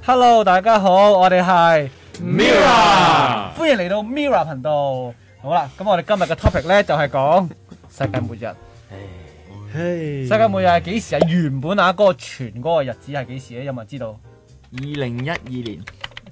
Hello， 大家好，我哋係 Mirror， 歡迎嚟到 Mirror 頻道。好啦，咁我哋今日嘅 topic 咧就係講世界末日。世界末日係幾時啊？原本啊，嗰個傳嗰個日子係幾時咧？有冇人知道 2012年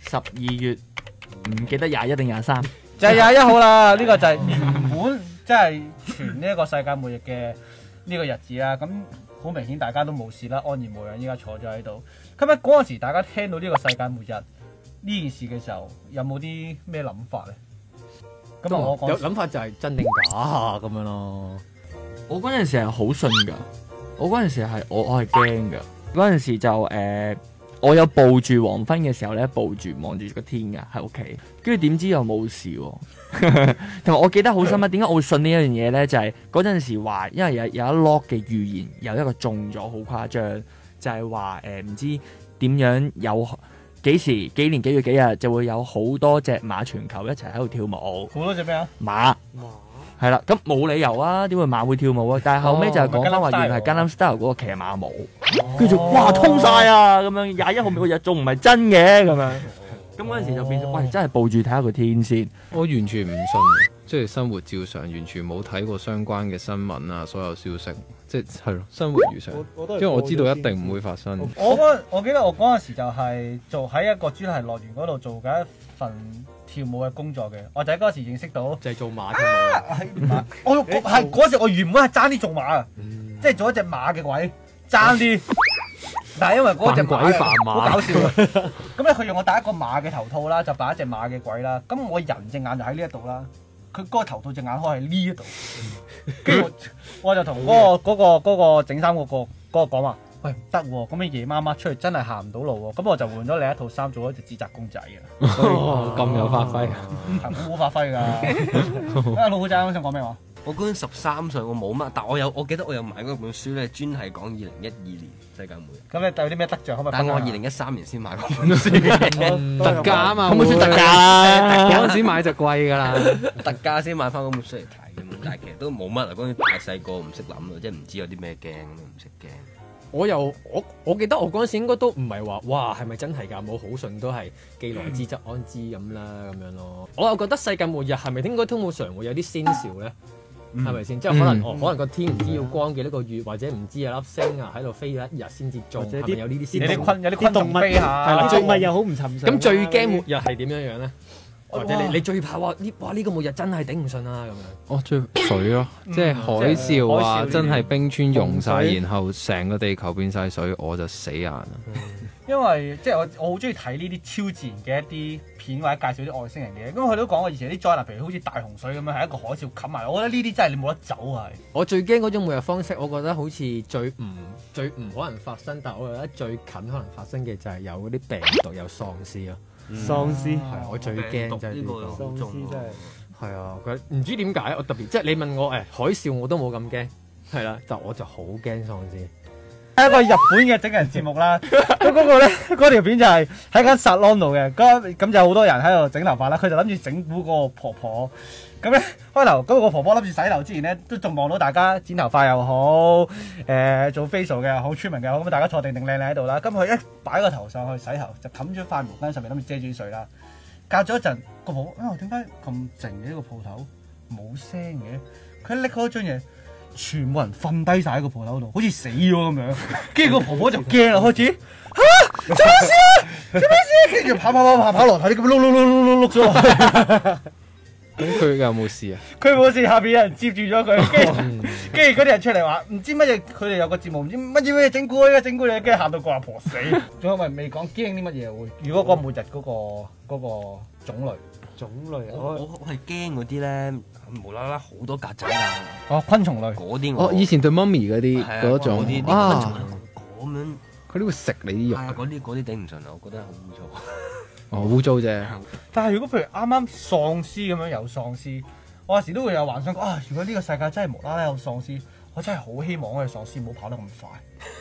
12月，唔記得21定23， 就係21號啦。呢個就係原本即係傳呢一個世界末日嘅呢個日子啦。咁好明顯大家都冇事啦，安然無恙，依家坐咗喺度。咁喺嗰陣時，大家聽到呢個世界末日呢件事嘅時候，有冇啲咩諗法咧？咁我講有諗法就係真定假咁樣咯。 我嗰陣時係好信㗎，我嗰陣時係我係驚㗎。嗰陣時就我有抱住黃昏嘅時候咧，抱住望住個天㗎喺屋企，跟住點知又冇事喎。同埋我記得好深刻，點解我會信呢一樣嘢咧？就係嗰陣時話，因為有一 log 嘅預言有一個中咗，好誇張，就係話唔知點樣有幾時幾年幾月幾日就會有好多隻馬全球一齊喺度跳舞。 好多隻咩啊？ 馬係啦，咁冇理由啊，點會馬會跳舞啊？但係後尾就係講翻話，原來係 Gangnam Style 嗰個騎馬舞，跟住哇通晒啊咁樣，21號嗰日仲唔係真嘅咁樣。咁嗰陣時就變咗，喂，真係抱住睇下個天先。 我完全唔信，即係生活照常，完全冇睇過相關嘅新聞啊，所有消息，即係咯，生活如常。因為我知道一定唔會發生。 我記得我嗰陣時就係做喺一個主題樂園嗰度做緊一份跳舞嘅工作嘅，我就喺嗰時認識到就係做馬跳舞。 我係嗰時我原本係爭啲做馬啊，即係做一隻馬嘅鬼，爭啲。但係因為嗰隻馬好搞笑啊！咁咧佢用我戴一個馬嘅頭套啦，就扮一隻馬嘅鬼啦。咁我人隻眼就喺呢一度啦，佢嗰個頭套隻眼開喺呢一度。跟住我就同嗰個整衫嗰個講話，喂，唔得喎，咁你夜媽媽出去真係行唔到路喎。咁我就換咗另一套衫做一隻紙紮公仔嘅。 咁有發揮， 好好發揮㗎。老虎仔啱想講咩話？ 我嗰陣13歲，我冇乜，但我記得我有買嗰本書咧，專係講2012年世界末日。 咁你有啲咩得著可唔可以？ 但我2013年先買嗰本書， 特價啊嘛， 可唔可以特價啊？ 嗰陣時買就貴㗎啦， 特價先買翻嗰本書嚟睇咁。但係其實都冇乜啊，嗰陣太細個唔識諗啊，即係唔知有啲咩驚，唔識驚。 我記得我嗰陣時應該都唔係話哇係咪真係㗎？冇好信都係既來之則安之咁啦咁樣咯。我又覺得世界末日係咪應該通常會有啲先兆咧？係咪先？即係可能個天唔知要光幾多個月，或者唔知有粒星啊喺度飛咗一日先至中，係咪有呢啲先？ 有啲昆蟲飛下， 係啦， 動物又好唔尋常。 咁最驚末日係點樣樣咧？或者你最怕呢個末日真係頂唔順啊咁樣。 哦，最水咯，即係海嘯啊，真係冰川溶晒，然後成個地球變晒水，我就死硬啦。 因為即係我好中意睇呢啲超自然嘅一啲片或者介紹啲外星人嘅嘢，咁佢都講過以前啲災難，譬如好似大洪水咁樣，係一個海嘯冚埋。我覺得呢啲真係你冇得走係。 我最驚嗰種末日方式，我覺得好似最唔可能發生，但係我覺得最近可能發生嘅就係有嗰啲病毒有喪屍咯。 喪屍係我最驚就係呢個喪屍真係係啊！佢唔知點解我特別即係你問我海嘯我都冇咁驚，係啦，但我就好驚喪屍。 係一個日本嘅整人節目啦，咁嗰個咧嗰條片就係喺間 salon 度嘅，咁就好多人喺度整頭髮啦，佢就諗住整蠱嗰個婆婆，咁咧開頭嗰個婆婆諗住洗頭之前咧，都仲望到大家剪頭髮又好，做 facial 嘅又好 trimming 嘅又好，咁大家坐定定靚靚喺度啦，咁佢一擺個頭上去洗頭，就冚咗塊毛巾上面諗住遮住水啦，隔咗一陣個婆婆點解咁靜嘅呢個鋪頭冇聲嘅，佢一拎開張嘢。全部人瞓低晒喺個鋪頭度，好似死咗咁樣。跟住個婆婆就驚啦，開始做咩事啊？做咩事？跟住跑樓梯，咁碌咗。 咁佢有冇事啊？ 佢冇事，下邊有人接住咗佢，跟住嗰啲人出嚟話唔知乜嘢，佢哋有個節目唔知乜嘢整蠱啊，整蠱你，跟住喊到個阿婆死。仲有未講驚啲乜嘢會？如果個末日嗰個種類。 我係驚嗰啲咧，無啦啦好多曱甴啊！ 哦，昆蟲類嗰啲哦，以前對媽咪嗰啲嗰種啲昆蟲咁樣， 佢都會食你啲肉。 嗰啲頂唔順啊！我覺得好污糟。 哦，污糟啫。 但係如果譬如啱啱喪屍咁樣有喪屍，我有時都會有幻想啊！如果呢個世界真係無啦啦有喪屍，我真係好希望嗰隻喪屍唔好跑得咁快。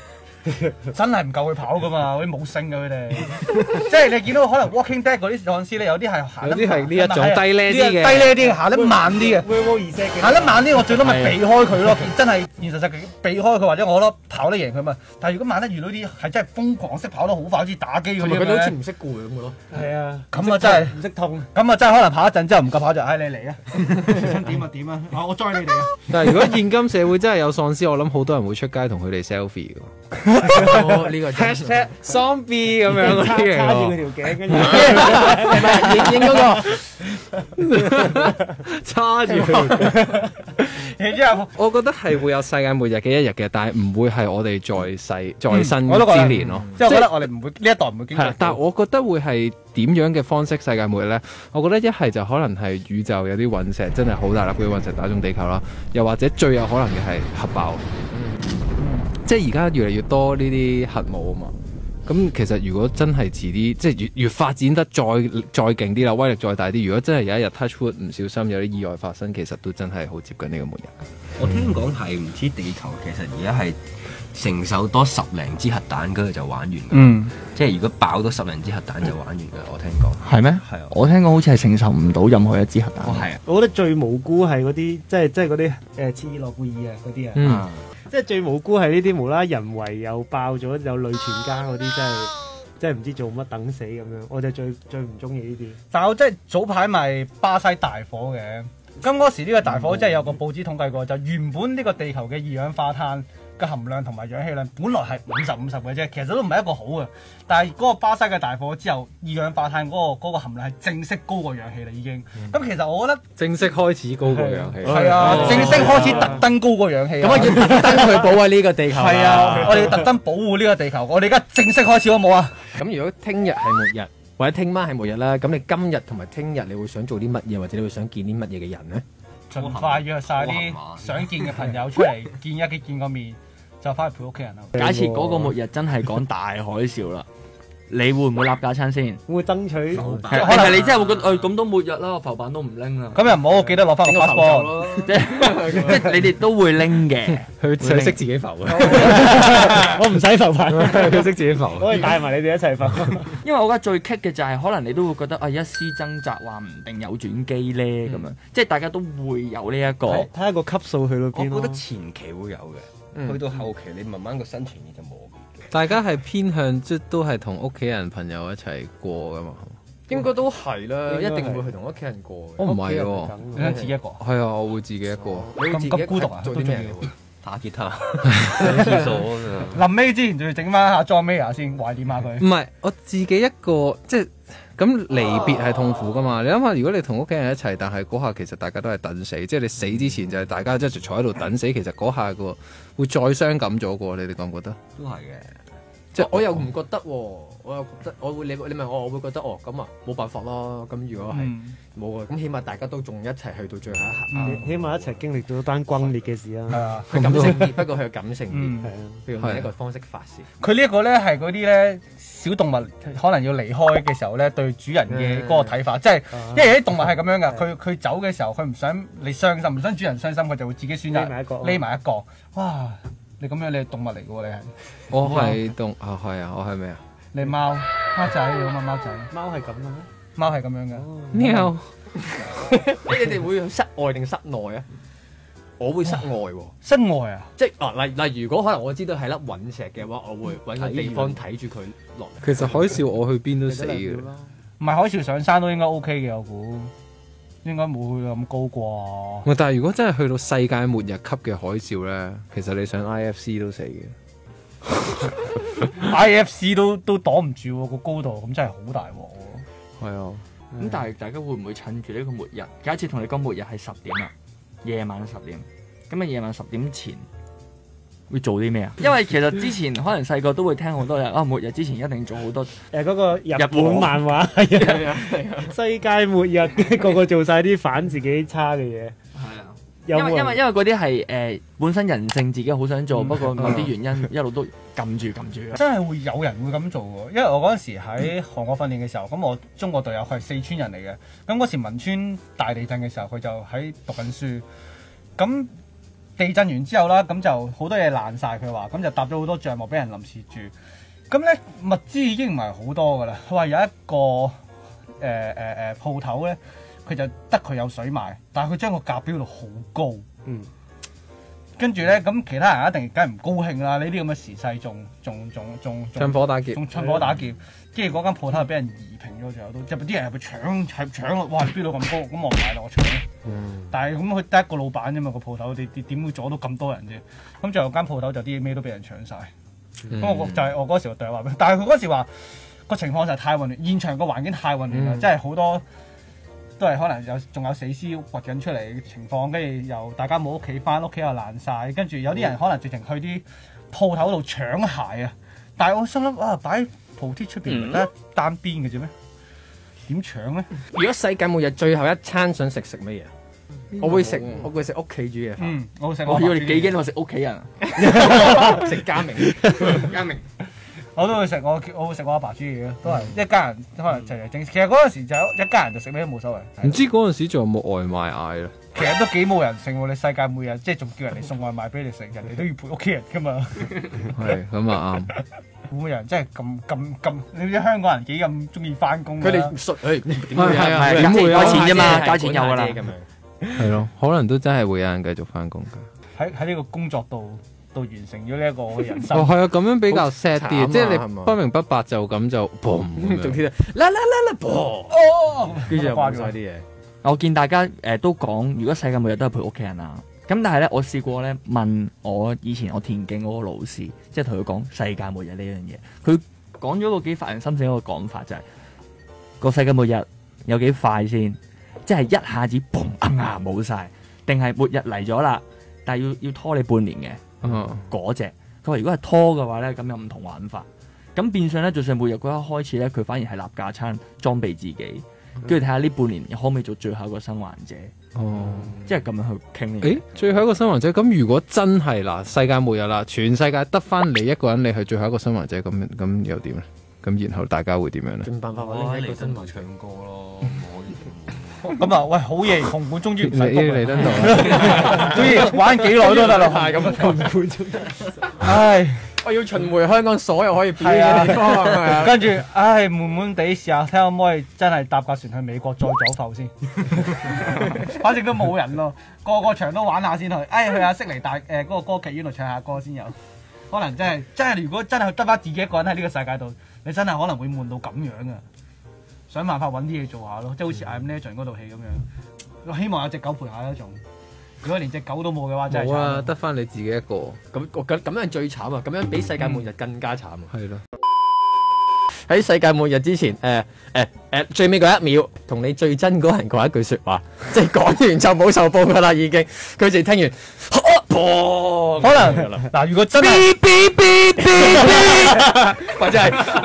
真係唔夠佢跑噶嘛，嗰啲冇性嘅佢哋，即係你見到可能 Walking Dead 嗰啲喪屍咧，有啲係行得有啲係呢一種係低呢啲嘅低呢啲行得慢啲嘅。行得慢啲，我最多咪避開佢咯。真係現實世界避開佢，或者我覺得跑得贏佢嘛。但係如果萬一遇到啲係真係瘋狂識跑得好快，好似打機咁樣同埋佢都好似咧， 唔識攰咁嘅咯。 咁啊真係唔識痛。 咁啊真係可能跑一陣之後唔夠跑就，唉你嚟啊！想點啊點啊！我 join 你哋啊！ 但係如果現今社會真係有喪屍，我諗好多人會出街同佢哋 selfie 嘅。 呢個真係 zombie 咁樣嗰啲嚟叉住佢喎， 條頸，跟住係咪影嗰個？ 叉住佢。 然之後我覺得係會有世界末日嘅一日嘅，但係唔會係我哋在生我都覺得之年咯。 即係我覺得我哋唔會呢一代唔會經歷係啦，。但係我覺得會係點樣嘅方式世界末日呢？我覺得一係就可能係宇宙有啲隕石真係好大粒嘅隕石打中地球啦，又或者最有可能嘅係核爆。即係而家越嚟越多呢啲核武啊嘛。咁其實如果真係遲啲，即係越發展得再勁啲啦，威力再大啲，如果真係有一日 touch wood 唔小心有啲意外發生，其實都真係好接近呢個末日。 我聽講係唔知地球其實而家係承受多10零支核彈，跟住就玩完㗎。 嗯， 即係如果爆多10零支核彈就玩完㗎。我聽講。 係咩？ 係啊。 我聽講好似係承受唔到任何一支核彈。 哦，係啊。 我覺得最無辜係嗰啲，即係嗰啲切爾諾貝爾啊嗰啲啊， 嗯， 即係最無辜係呢啲無啦啦人為又爆咗又累全家嗰啲，真係唔知做乜等死咁樣，我就最唔中意呢啲。 但係我真係早排咪巴西大火嘅，咁嗰時呢個大火真係有個報紙統計過，就原本呢個地球嘅二氧化碳嘅含量同埋氧氣量本來係50-50嘅啫，其實都唔係一個好嘅。但係嗰個巴西嘅大火之後，二氧化碳嗰個含量係正式高過氧氣啦已經。咁其實我覺得正式開始高過氧氣。 係啊，正式開始特登高過氧氣。 咁啊，要特登去保衞呢個地球。 係啊，我哋要特登保護呢個地球。我哋而家正式開始好冇啊？ 咁如果聽日係末日，或者聽晚係末日啦，咁你今日同埋聽日，你會想做啲乜嘢，或者你會想見啲乜嘢嘅人呢？ 盡快約晒啲想見嘅朋友出嚟見個面，就翻去陪屋企人啦。 假設嗰個末日真係講大海嘯啦，你會唔會立架撐先？ 會爭取係可能你真係會覺得咁都末日啦，浮板都唔拎啦。 咁又唔好，記得攞翻個 passport 咯， 即係你哋都會拎嘅。 佢識自己浮嘅， 我唔使浮牌， 佢識自己浮。 我可以帶埋你哋一齊浮。 因為我覺得最棘嘅就係可能你都會覺得一絲掙扎，話唔定有轉機咧咁樣，即係大家都會有呢一個。 睇下個級數去到我邊咯覺得。前期會有嘅，去到後期你慢慢個生存意就冇咁。 大家係偏向即都係同屋企人朋友一齊過噶嘛？ 應該都係啦， 應該係一定會去同屋企人過嘅。 我唔係喎， 你想自己一個？ 係啊，我會自己一個。 你會自己咁孤獨啊做啲咩都嘅？ 打吉他、上廁所㗎。 臨尾之前仲要整翻下 John Mayer 先懷念下佢。 唔係，我自己一個即係咁離別係痛苦噶嘛？你諗下，如果你同屋企人一齊，但係嗰下其實大家都係等死，即係你死之前就係大家即係坐喺度等死，其實嗰下個會再傷感咗個，你哋覺唔覺得？ 都係嘅。 即係我又唔覺得喎，我又覺得我會你問我會覺得咁啊冇辦法啦。咁如果係冇啊，咁起碼大家都仲一齊去到最後一刻。 起碼一齊經歷咗單轟烈嘅事啊！ 係啊， 佢感性啲，不過佢感性啲， 嗯， 佢用另一個方式發泄。 佢呢一個咧係嗰啲咧小動物可能要離開嘅時候咧，對主人嘅嗰個睇法，即係因為有啲動物係咁樣噶，佢走嘅時候佢唔想你傷心，唔想主人傷心，佢就會自己選擇匿埋一個。哇！你咁樣你係動物嚟嘅喎，你係我係動啊，係啊，我係咩啊？ 你貓仔你咁啊貓仔， 貓係咁嘅咩？ 貓係咁樣嘅。 喵！ 你哋會室外定室內啊？我會室外喎， 室外啊？ 即係例如果可能我知道係粒隕石嘅話，我會揾個地方睇住佢落嚟。 其實海嘯我去邊都死嘅。 唔係海嘯上山都應該 OK 嘅，我估應該冇去咁高啩。 喂，但係如果真係去到世界末日級嘅海嘯咧，其實你上 IFC 都死嘅。 IFC 都擋唔住喎個高度，咁真係好大鑊喎。 係啊， 咁但係大家會唔會趁住呢個末日？假設同你講末日係10點啦，夜晚10點，咁啊夜晚10點前會做啲咩啊？因為其實之前可能細個都會聽好多人末日之前一定做好多嗰個日本漫畫係啊，世界末日個個做晒啲反自己差嘅嘢。 係啊。 因因為嗰啲係本身人性自己好想做，不過某啲原因一路都撳住。 真係會有人會咁做喎，因為我嗰陣時喺韓國訓練嘅時候，咁我中國隊友佢係四川人嚟嘅，咁嗰時汶川大地震嘅時候，佢就喺讀緊書，咁地震完之後啦，咁就好多嘢爛晒，佢話咁就搭咗好多帳幕俾人臨時住。咁咧物資已經唔係好多噶啦。佢話有一個鋪頭咧，佢就得佢有水賣，但係佢將個價標到好高。跟住咧，咁其他人一定梗係唔高興啦！呢啲咁嘅時勢，仲趁火打劫， 仲趁火打劫，跟住嗰間鋪頭係俾人移平咗，最後都入邊啲人入去搶咯！哇！你標到咁高，咁我唔買啦，我搶。但係咁佢得一個老闆啫嘛，個鋪頭你點會阻到咁多人啫？咁最後間鋪頭就啲咩都俾人搶晒。咁我就係我嗰時對佢話，但係佢嗰時話個情況就係太混亂，現場個環境太混亂啦，即係好多。都係可能仲有死屍掘緊出嚟嘅情況，跟住又大家冇屋企翻，屋企又爛晒，跟住有啲人可能直情去啲鋪頭度搶鞋啊！但係我心諗啊，擺鋪貼出邊唔得單邊嘅啫咩？點搶咧？ 如果世界末日最後一餐想食乜嘢？我會食屋企煮嘅飯。 我會食。 我以為你幾驚我食屋企人， 食家明。 我都會食，我會食我阿爸煮嘢咯，都係一家人可能齊齊整。其實嗰陣時就一家人就食咩都冇所謂。 唔知嗰陣時仲有冇外賣嗌啦？ 其實都幾冇人性喎！你世界末日即係仲叫人哋送外賣俾你食，人哋都要陪屋企人噶嘛。 係咁啊啱。 會唔會有人真係咁？你知香港人幾咁中意翻工？ 佢哋熟點會啊？點會交啊？ 錢啫嘛，交錢有㗎啦。 係咯，可能都真係會有人繼續翻工㗎。 喺呢個工作度完成咗呢一個人生。 哦，係啊，咁樣比較 sad 啲， 啊即係你不明不白就咁就 boom 咁樣。 仲添啦，boom，跟住又掛咗啲嘢。 我見大家都講，如果世界末日都係陪屋企人啊。咁但係咧，我試過咧問我以前我田徑嗰個老師，即係同佢講世界末日呢樣嘢，佢講咗個幾發人深省一個講法，就係個世界末日有幾快先，即係一下子 boom 冇晒，定係末日嚟咗啦，但係要拖你半年嘅。嗰隻，佢話如果係拖嘅話咧，咁有唔同玩法。咁變相咧，就算末日嗰一開始咧，佢反而係立架撐裝備自己，跟住睇下呢半年可唔可以做最後一個生還者。 哦， 即係咁樣去傾呢。 誒，最後一個生還者，咁如果真係嗱世界末日啦，全世界得翻你一個人，你係最後一個生還者，咁又點咧？咁然後大家會點樣咧？ 盡辦法我喺揾一個彌敦道唱歌咯， 咁啊，喂，好嘢！紅館終於唔使你嚟得到， 終於玩幾耐都得啦， 係咁紅館中。 唉， 我要巡迴香港所有可以表演嘅地方。 跟住唉悶悶地試下睇下可唔可以真係搭架船去美國再走埠先。反正都冇人咯，個場都玩下先去。去下悉尼嗰個歌劇院度唱下歌先有。可能真係，如果真係得翻自己一個人喺呢個世界度，你真係可能會悶到咁樣啊！想辦法揾啲嘢做下咯，即係好似《I Am Legend》嗰套戲咁樣。我希望有隻狗陪下一種。如果連隻狗都冇嘅話，真係冇啊，得翻你自己一個。 咁樣最慘啊！咁樣比世界末日更加慘啊！ 係咯。 喺世界末日之前，最尾嗰一秒，同你最憎嗰人講一句説話，即係講完就冇受報噶啦，已經。佢哋聽完， 可能嗱，如果真係或者係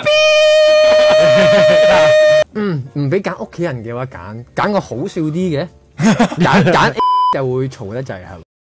唔俾揀屋企人嘅話，揀個好笑啲嘅，揀就會嘈得滯係。